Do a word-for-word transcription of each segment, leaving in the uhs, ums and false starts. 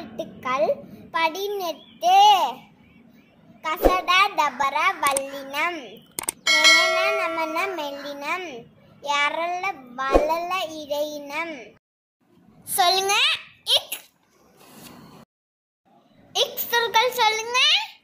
எழுத்துக்கள் பதினெட்டு. கசட தபர வல்லினம் நெனன நமன மெல்லினம் யரள வளல இடையினம். சொல்லுங்க. இக் இக் சொற்கள் சொல்லுங்க.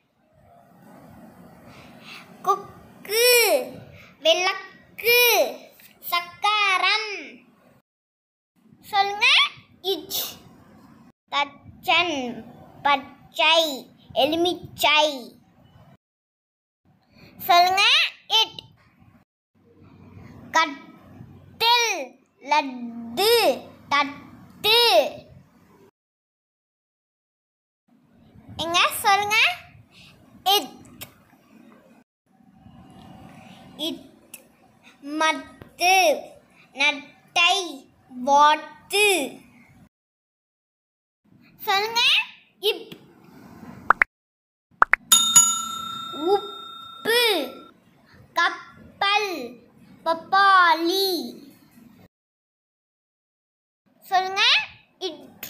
கொக்கு, விளக்கு, சக்கரம். சொல்லுங்க. இச் தச்சன், பச்சை, எலுமிச்சை. சொல்லுங்க. இட் கட்டில், லட்டு, தட்டு. எங்க சொல்லுங்க. இத் இட் மத்து, நட்டை, வாத்து. சொல்லுங்க. இப் உப்பு, கப்பல், பப்பாளி. சொல்லுங்க. இட்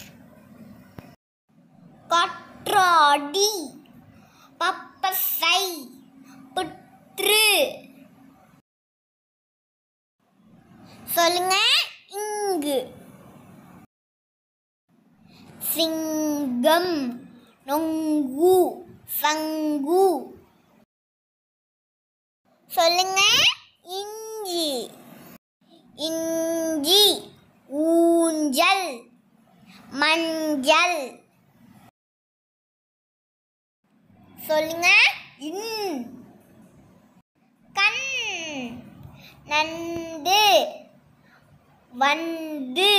காற்றாடி, பப்பசை, புற்று. சொல்லுங்க. இங்கு சிங்கம், நொங்கு, சங்கு. சொல்லுங்க. இஞ்சி இஞ்சி, ஊஞ்சல், மஞ்சள். சொல்லுங்க. இன் கண், நண்டு, வண்டு.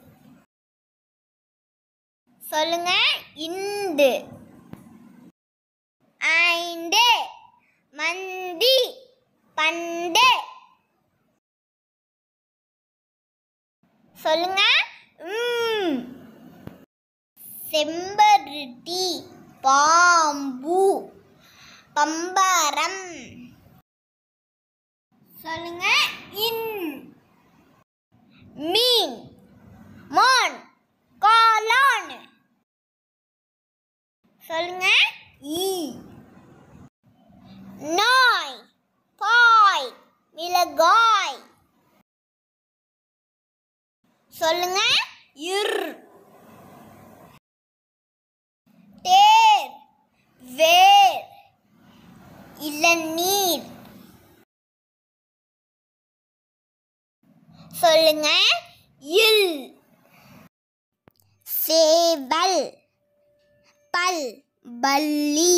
சொல்லுங்க. இண்டு ஐந்து, மந்தி, பண்டு. சொல்லுங்க. ம் செம்பருத்தி, பாம்பு, பம்பரம். சொல்லுங்க. இன் மீன், மான், காளான். சொல்லுங்க. ஈ நாய், பாய், மிளகாய். சொல்லுங்க. இர் தேர், வேர், இளநீர். சொல்லுங்க. இல் சேவல், பல், பல்லி.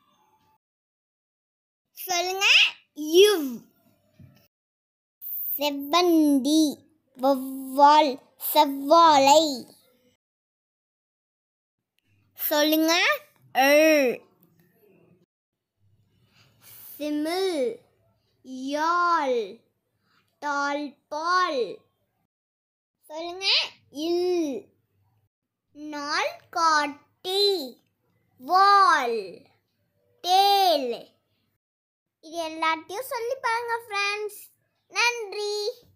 சொல்லுங்க. இவ் செவ்வந்தி, வௌவால், செவ்வாழை. சொல்லுங்க. எள் சிமிழ், யாழ், தாழ்பால். சொல்லுங்க. இல் நாள்காட்டி, வால், தேல். இது எல்லாத்தையும் சொல்லி பாருங்க ஃப்ரெண்ட்ஸ். நன்றி.